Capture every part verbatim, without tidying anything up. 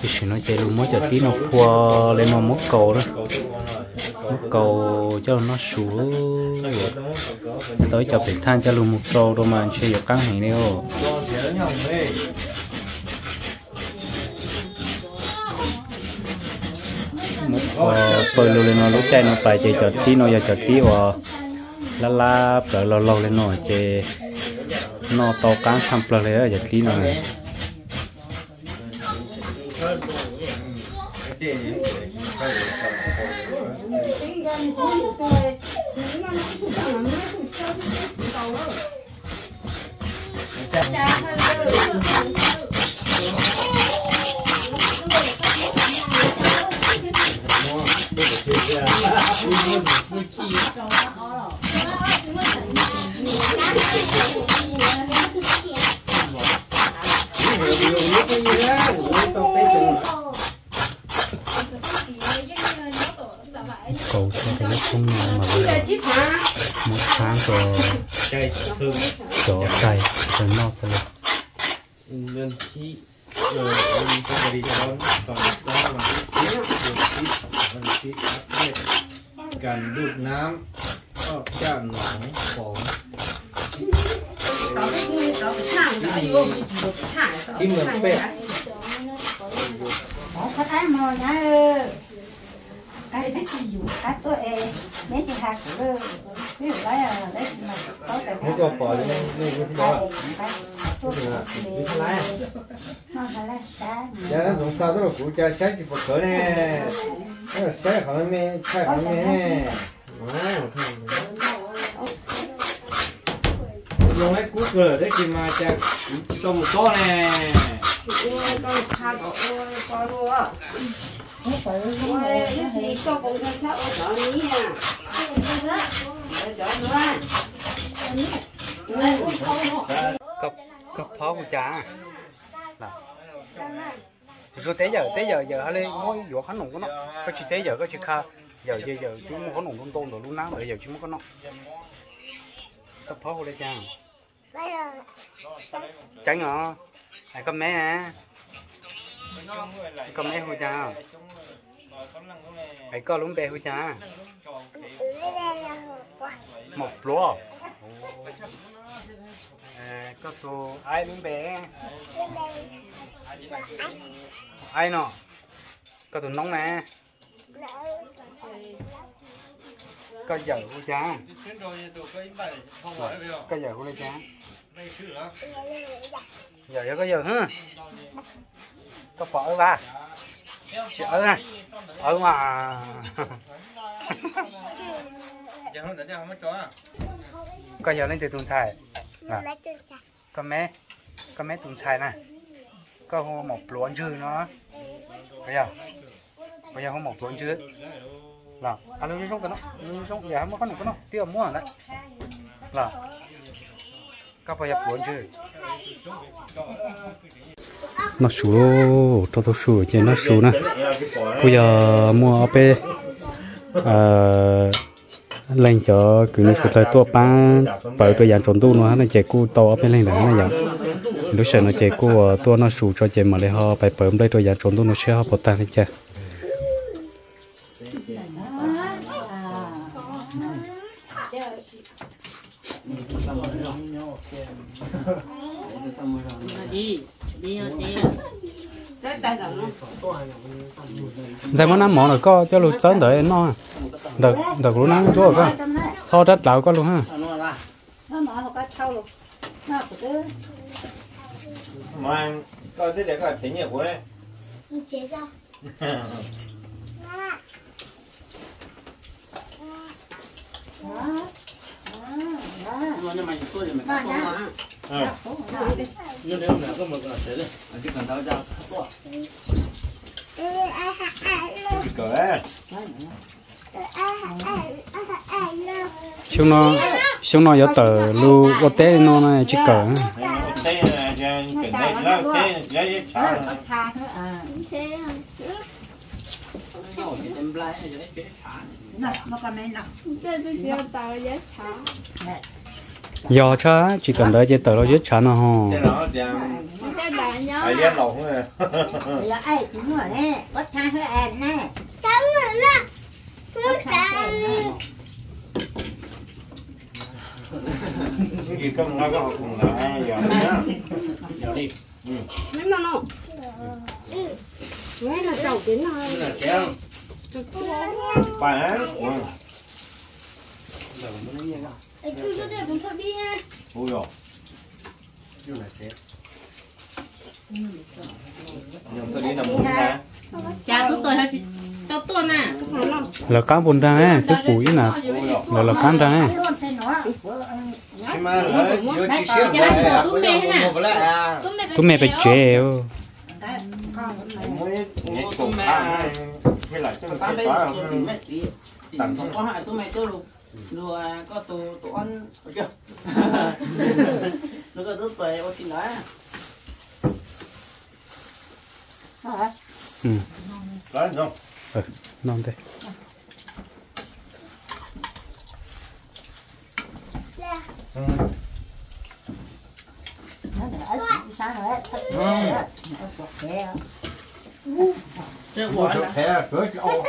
thì chỉ nói chơi luôn mới cho tí nó qua lên nó móc cầu đó móc cầu cho nó xuống tới cho phải than cho luôn một cầu đâu mà chơi được căng hàng neo một phơi luôn lên nó lúc chơi nó phải chơi cho tí nó giờ cho tí và la la rồi lâu lâu lên nó chơi nó to cán xăm plơ lên giờ tí nó này cầu cho cái không mà một tháng rồi chỗ cày rồi nó sẽ là đơn khí rồi mình sẽ đi cho nó còn sao mà xíu đơn khí cần đục nám có chạm nóng phỏng khi mà bẹp có thái mồi nhá cái thích gì dụ cái tôi em mấy chị hạt của ví dụ đấy là đấy mà có cái nó cho bỏ lên lên cái đó nó phải là sáng dạ nó dùng sao đó là cụ cha sáng chỉ một cỡ nè nó là sáng khỏi mẹ sáng khỏi mẹ dùng cái cút rồi đấy thì mà cha cho một con nè con tha có con luôn không phải không phải cái gì có cũng cho sao ở chỗนี้à chỗ nữa cấp cấp phó của cha là rồi tới giờ tới giờ giờ lên ngồi vô khán nồng của nó có chỉ tới giờ có chỉ kha giờ giờ giờ chúng có nồng tôn tôn rồi luôn nắng rồi giờ chúng có nó cấp phó của đây cha tránh hả hay con mẹ à con mẹ của cha hãy có lúng bè của cha một lúa à, có số ai lúng bè ai nọ có tụi nóng nè có dở của cha có dở của đây cha giờ có giờ hả có phở ba chị ở này ở mà có giờ lên từ tuần xài có mấy có mấy tuần xài này có hôm một luống chư nó bây giờ bây giờ hôm một luống chư là ăn luôn sống cái nó luôn sống giờ không có được cái nó tiêu mua đấy là các bây giờ luống chư nó sù lô cho tôi sù trên nó sù nè bây giờ mua op lên cho cứ nó phải tua bán bởi bây giờ trốn tu nó nó chạy cu to bên lên đó nó giờ lúc sau nó chạy cu tua nó sù cho chạy mà lấy họ phải bấm đây tôi giờ trốn tu nó sẽ họ bớt tăng lên chơi giờ món ăn món rồi có cho lụt sớm đợi nó đợt đợt lúa nắng chúa có kho đất lão có luôn ha mà coi thế để coi thấy nhiều quá đấy nhưng nếu mà có một cái thế này chỉ cần tao ra to cỡ chúng nó chúng nó có tờ lu có té nó này chỉ cỡ té là cái này là té lấy chả nó nó cái này nó 这就叫导演场。 giờ cha chỉ cần đợi cho tờ nó giết chán nó ho Thế nó thì ai ghét lỏng rồi. bây giờ ai cũng rồi nè bắt chai hơi ăn nè Gì không nói có học cùng là ai giờ nhá. Giờ đi. mấy mà nó mấy là trầu kiến thôi Cái là kéo. Bài á. Ui dồi. Nhưng tôi đi nằm muốn ra. Cha tôi tôi hay tao tôi nè. là cá bồn ra ấy chứ phủi nè là là cá ra ấy Nhưng mà là chưa chỉ xếp lại. tôi mẹ phải chèo Mới nhét cùng ăn. Mới lại cho Tao mình đây phải mẹ tí. tặng Không có hại tôi mày tôi luôn. Rồi có tụ tụ ăn được chưa? Nó có rất về ô tin đó. ừ Đấy không? ừ non thế nó để ở sao rồi thật kìa Chứ Mua quả cho là thế cưới cho ô.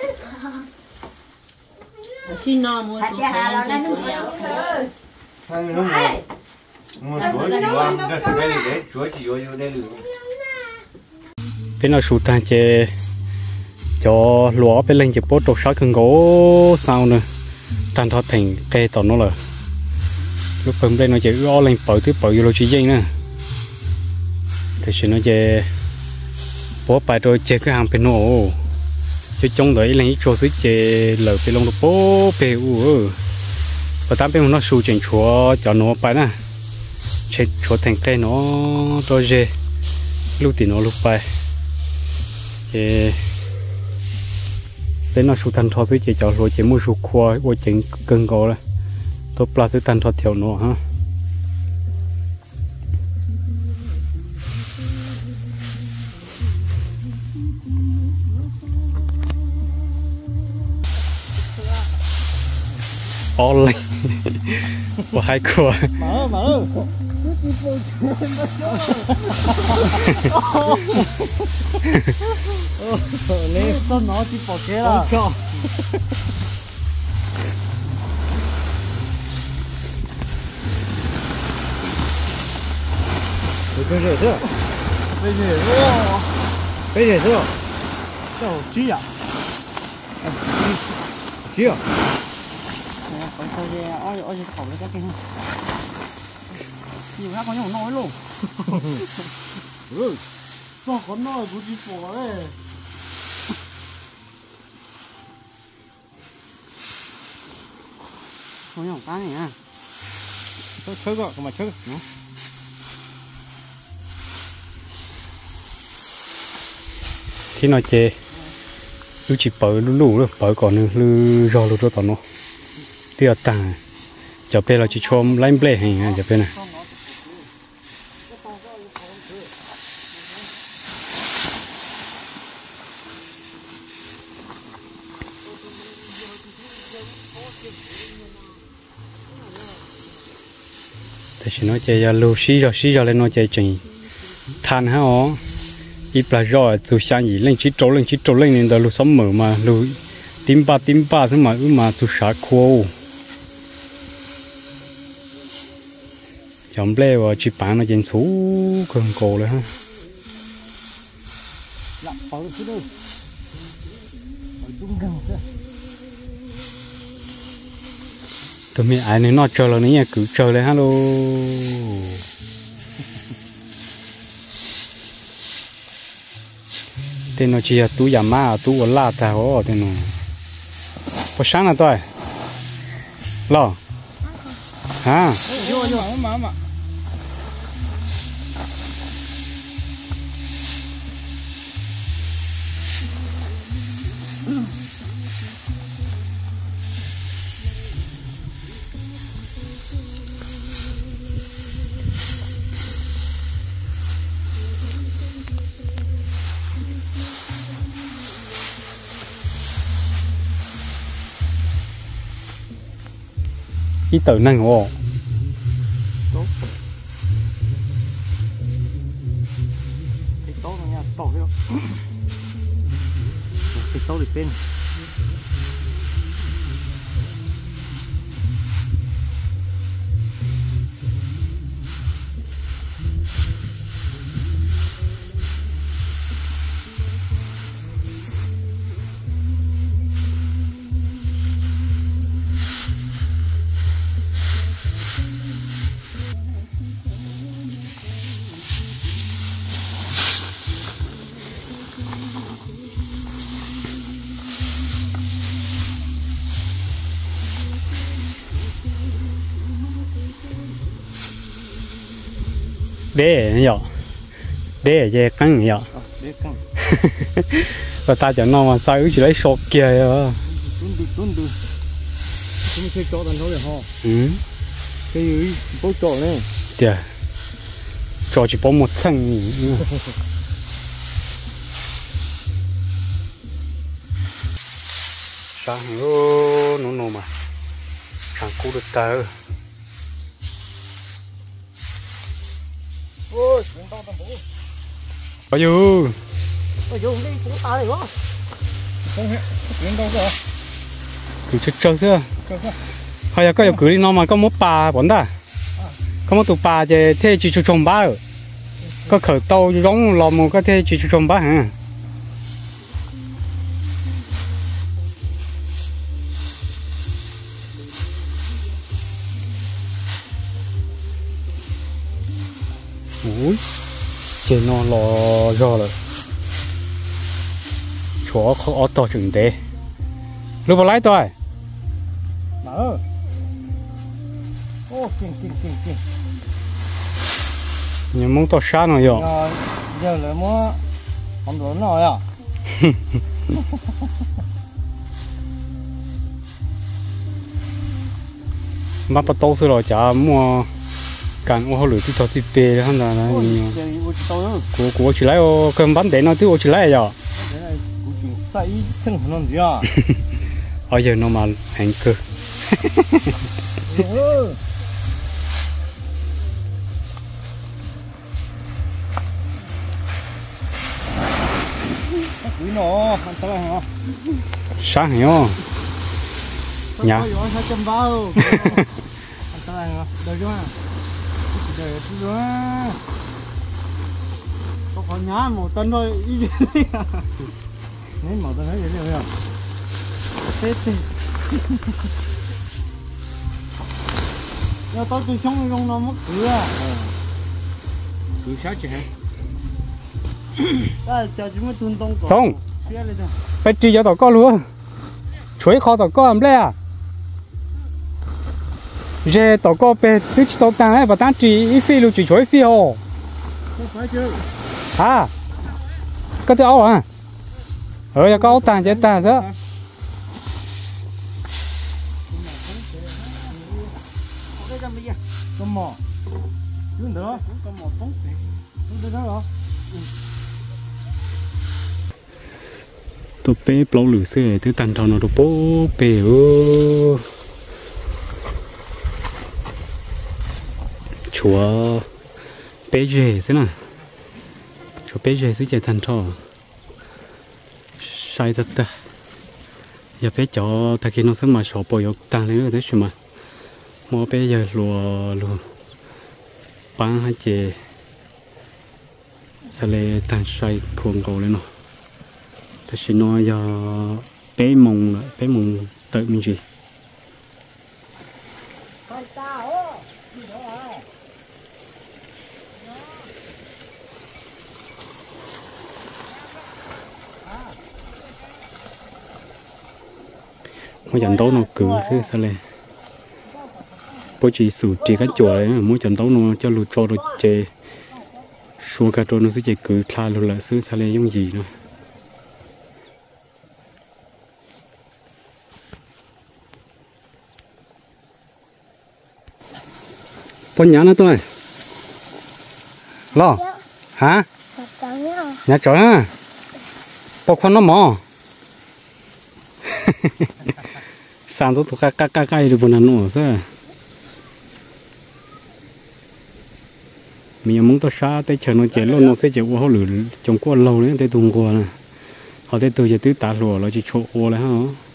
Xin no mua thật số ra hà nó tiền nó của nhau. Hai người đúng rồi. Mua chuối gì không? Cho chúng đây để chuối chỉ vô vô đây được. bên nó sụt ta chè cho lúa bên lên chè bố trộn sáu cân gỗ sau nữa tan thoát thành cây tàu nó là lúc hôm đây nó chè ưa lên bự thứ bự vô chỉ dây nữa thì chỉ nó chè bố bài rồi chè cái hàng bên nổ chứ trong đấy là ít chỗ xí chè lợn bên lông nó bố bê u và tám bên nó sụt chuyển chúa cho nó bài nè chè chúa thành cây nó rồi chè lúc thì nó lúc bài chè bên nó sụt thành thoát xí chè cho rồi chè mua sụt khoa qua chừng cân gỗ là tôi plá xí thành thoát theo nó ha all lên và hai cửa mở mở. Lên tao nó chỉ bỏ kia là. Bây giờ chưa? Bây giờ nữa. Bây giờ chưa? Đâu chi à? Chi à? Còn sao vậy? Ôi ôi khẩu nó cái ha. Nhiều khác có nhiều nói luôn. Ừ. Sao có nói cũng chỉ bỏ đấy. Có nhiều cái này à. Chơi chơi gọi mà chơi. khi nó chè lu chỉ bự lu lu rồi bự còn nữa lu rò lu rò tao nó tiêu tàng cho bên là chỉ cho lấy ble hay à cho bên này thì chỉ nói chè giờ lu xí rồi xí rồi lên nói chè chỉnh than ha ó ít là rồi dù sáng gì lên chỉ trâu lên chỉ trâu lên nên đó lu sống mở mà lu tím ba tím ba thế mà mà dù sáng khô chấm ble và chỉ bán nó trên số cường cổเลยha Lặng bỏ xuống đây. Ở trung gần kia. tụi mình ai nói nó chờ là nãy cứ chờเลยhello tên nó chỉ là tu giả ma tu ở la ta ho tên nó có sáng là tôi lo ha Vô vô mà mà. ít tự năng ồ cái tàu đi bên để nhở để về căng nhở để căng và ta chẳng nói mà sao chỉ lấy sọt kia rồi tuấn được tuấn được chúng chơi cho thằng nó để ho ừ cái gì bố trò này kìa trò chỉ có một chân sáng ô nó nó mà sáng cú được tờ ôi chúng tao tao bố bao nhiêu ôi dùng đi cũng tao này quá không hết chúng tao rồi cứ chơi chơi chưa chơi chưa hay là có yêu cưới nó mà có một bà bọn ta có một tụ bà thì thế chỉ cho chồng ba có khởi tàu giống lò một cái thế chỉ cho chồng ba hả ui chơi nó lò rồi rồi chỗ có ô tô chừng thế lúc vào lái tôi mở ô kinh kinh kinh kinh nhưng muốn to sát nó rồi giờ giờ là mua không đủ rồi à mắt bắt tàu xưa rồi chả mua càng ô lửa thì cho xịt bê hơn là nó của của chỉ lấy ô cơm bánh để nó tiêu ô chỉ lấy rồi sai chân không gì à bây giờ nó mà hành cơ quý nó ăn tới hả sáng hiểu nhà hai trăm bao ăn tới hả được chưa được chưa có phải nhá một tấn thôi nên một tấn thấy vậy được không tết tết giờ tôi tôi sống trong nó mất cửa cửa sao chứ hả ta cho chúng mới tuân tông xong bây giờ giờ tao có luôn chuối kho tao có làm lẽ à giờ tao có bé tức tao tăng ấy và tăng chỉ ít phi luôn chỉ chuối phi hồ không phải chứ à có tiêu áo à ở nhà có áo tàng chế tàng đó có mỏ cứ nữa có mỏ phóng cứ đó đó tôi bé lâu lử xe tôi tàn tròn nó tôi bố bé ơ chúa bé rể thế nào chúa bé rể xứ chạy tàn trò sai thật ta giờ bé cho ta khi nó sớm mà sổ bồi tăng lên nữa thế chứ mà mua bé giờ lùa lùa bán hai chè sẽ lên tàn say cuồng cầu lên nó thì xin nói giờ bé mông bé mông tự mình gì mỗi trận đấu nó cử thế sao lên bố chỉ xử trí cái chùa đấy mỗi trận đấu nó cho lụt cho được chè xuống cả trâu nó sẽ chỉ cử khai luôn là xứ sao lên giống gì nữa con nhá nó tôi lo hả nhà chó á bọc con nó mò sang tôi thuộc các các cái được buồn ăn nữa sao mình muốn tao xa tới chờ nó chạy luôn nó sẽ chạy qua họ lử trong qua lâu nữa tới tung qua nè họ tới từ giờ tới tạt lùa nó chỉ chỗ qua lại hả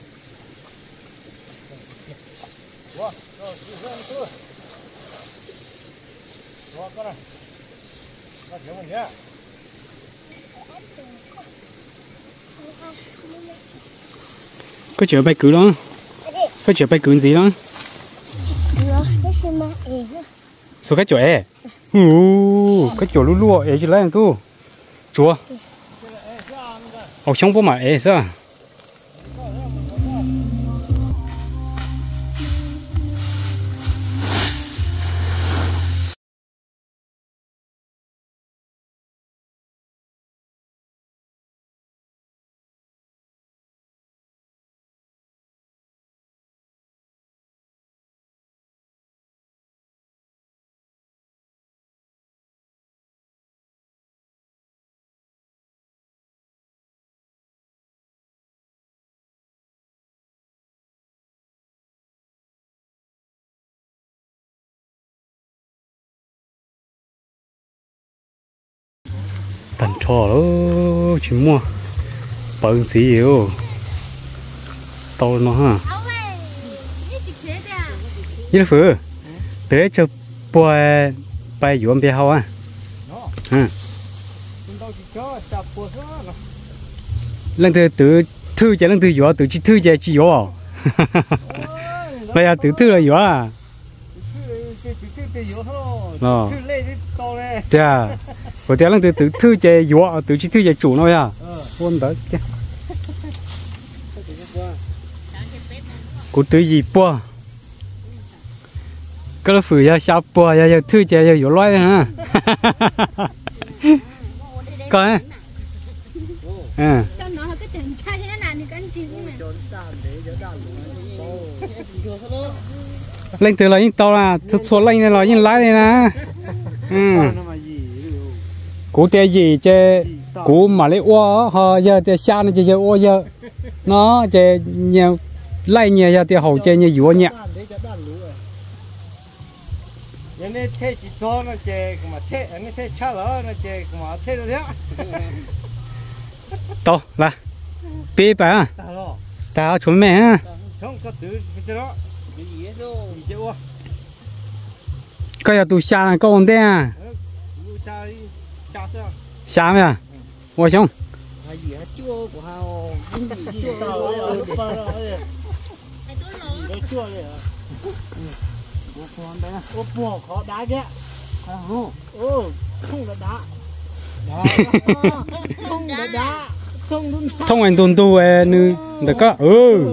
có chở bay cứ đó có chở bay cứ gì đó số cái chỗ e ú cái chỗ lúa lúa e chứ lấy tu chúa học xong bố mà e sao tần trò đó chỉ mua bận gì yêu to nó ha như phứ tới cho bò bay yuan bia hao à ừ lần thứ từ thư chạy lần thứ yuan từ chỉ thư chạy chỉ yuan bây giờ từ thư là yuan à ờ thế à có thể là từ từ thư chế dọa từ chỉ thư chế chủ nói à quân đó chứ có từ gì bùa cái là phử ra sao bùa ra ra thư chế ra dọa loay ha coi à lên từ là những tàu là số số lên này là những lái này nè ừ cú tê gì chứ cú mà lấy oa ha giờ tê xa nó chơi oa giờ nó chơi nhiều lấy nhiều giờ tê hậu chơi nhiều dũa nhẹ những cái thế chỉ cho nó chơi mà thế những thế cha lỡ nó chơi mà thế rồi đấy to là bê bà tao chuẩn mẹ ha cái giờ tụi xa là có ổn đấy à xa mẹ ủa xong thông anh tuần tu e nữ được có ừ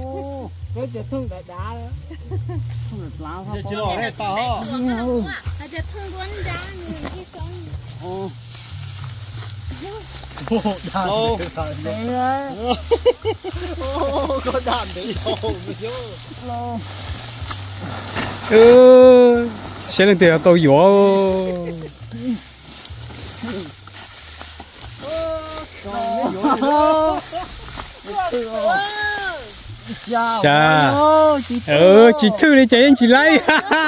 Ô, có đàn đấy đâu ừ sẽ lên tiền tôi dỗ chà ừ chị thư đi chạy anh chị lấy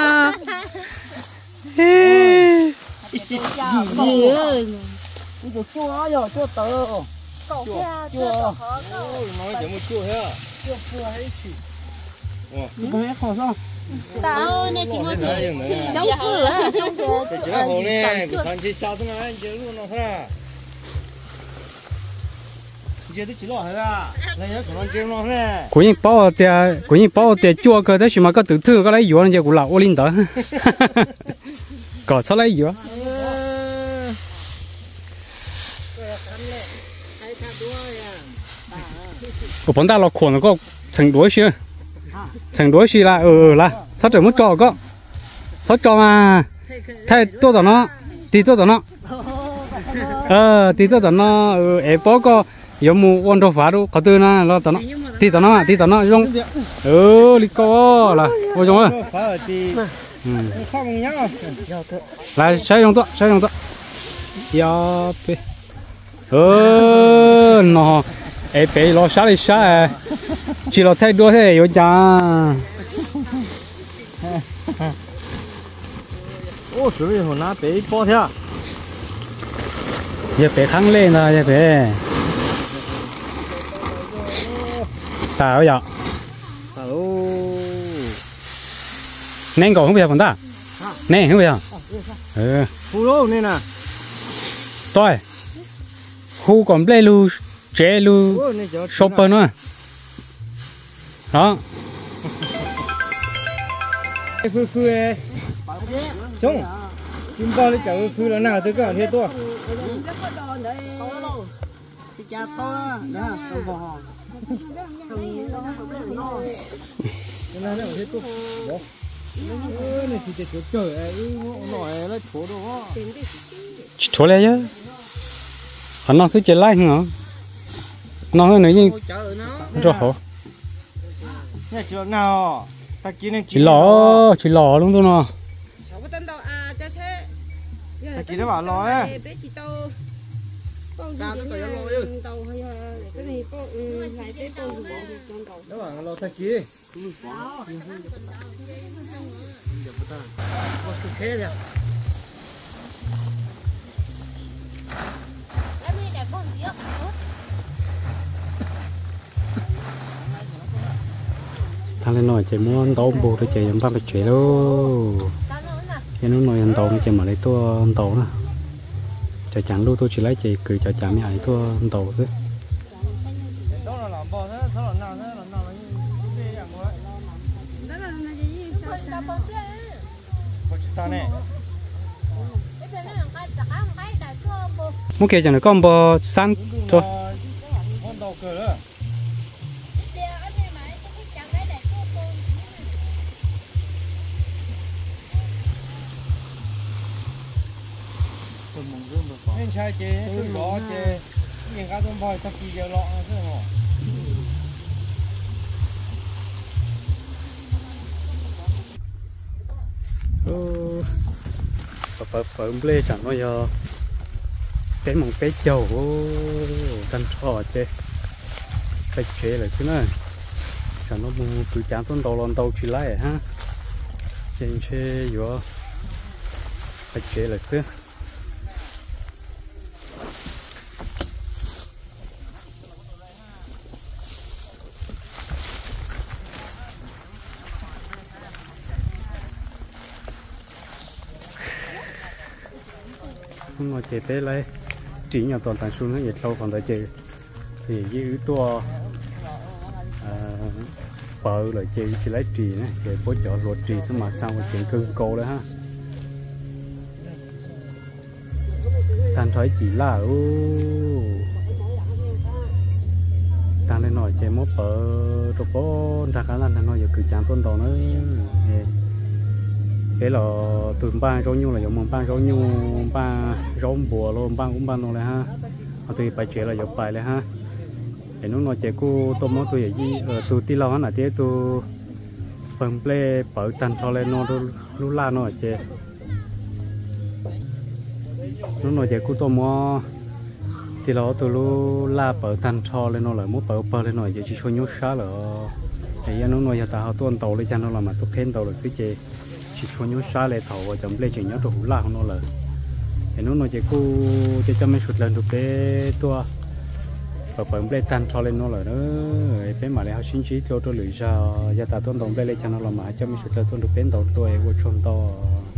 gì ơi chua chua rồi chua tớ chua chua nói chỉ một chua hết chua chua hết chị không biết khó sao tao này chỉ một cái giống cửa chỉ là hồ này của thằng chị sao thế này chỉ luôn nó thôi chỉ được chỉ lo hết à này nhớ của nó chơi nó này của những bao tiền của những bao tiền chua cơ đấy mà có tự thư cái lấy dũa nó của lão ô linh đó có sao lấy dũa của bọn ta là khuẩn có thành đối chưa thành đối gì là ừ là sao trở muốn trò có sao trò mà thay tôi tao nó tí tôi tao nó ờ tí tôi tao nó ừ em bố có giống mu ôn đồ phá đâu có tư na lo tao nó tí tao nó tí tao nó giống ừ đi co là ôi giống ơi là sai dùng tôi sai dùng tôi ya pe ờ nó em bé lo sát đi sát chỉ lo thay đua thế rồi cha ô chuẩn bị hồi nãy bé po thế à giờ bé khăng lên rồi giờ bé tao giờ alo nên còn không biết còn ta nên không biết à ừ phu đâu nên à tôi khu còn play lu chế lu shopper nữa đó phu phu ấy xong chim bao đi chở phu là nào tới cả thế tôi cha to đó nha không bò cái này thế tôi bố ơi này thì trời trời ấy nổi nó chỗ đó chỗ này chứ hắn nó sẽ chơi lại hả nó hơn nữa nhưng rất khó này chỗ nào ta kiếm này chỉ lò chỉ lò luôn thôi nó ta kiếm nó bảo lò ấy tao tới tao lo chứ tao hay cái này có lại cái tao nó bảo lò ta kiếm thế rồi thằng lên nói chạy muốn tàu bù tôi chạy em phải chạy đâu cái nó nói anh tàu nó chạy mà lấy tua anh tàu nữa chạy chẳng luôn tôi chỉ lấy chạy cứ chạy chạm mới tua anh tàu chứ đó là làm bò thế đó là nào thế là nào là như thế dạng vậy đó là cái gì sao bò ta này muốn kia chẳng là con bò san thôi con đầu cờ đó nên sai chế tôi lọ chế những cái tôm bò thật kỳ giờ lọ thế hả ừ phở phở ble chẳng bao giờ cái mông cái châu tan trò chế cái chế là thế này chẳng nó mua từ chán tuần đầu lần đầu chỉ lại ha trên chế vừa cái chế là thế mà chế tế lấy chỉ nhỏ toàn thành xuống nó nhiệt lâu còn tại chế thì với tua bờ lại chế chỉ lấy trì này để bố chọn ruột trì xuống mà sao mà chuyện cưng cô đấy ha tan thoái chỉ là ô tan lên nổi chế mốt bờ rồi bố ra cả lần nó giờ cứ chán tuần đầu nữa cái là từ ba rau nhu là giống ba rau nhu ba rau bùa luôn ba cũng ba luôn này ha từ bài chuyện là giống bài này ha để nó nói chuyện cô tôm món tôi gì ở từ tí lo là thế từ phần play bảo tan cho lên nó lu la nó chơi nó nói chuyện cô tôm món tí lo từ lu la bảo tan cho lên nó là muốn bảo bảo lên nói chỉ cho nhốt xá là thì nó nói giờ ta họ tuân tàu lên cho nó là mà tôi khen tàu là cái chơi chỉ cho nhớ xa lại thầu và chấm lên chỉ nhớ đồ hú la không nó lời thì nó nói chỉ cô chỉ cho mấy sụt lần thực tế tua và phần lên tan cho lên nó lời đó cái mà lại học sinh trí cho tôi lựa ra gia ta tuân đồng lên cho nó là mà cho mấy sụt lần tuân được đến đầu tôi của chôn to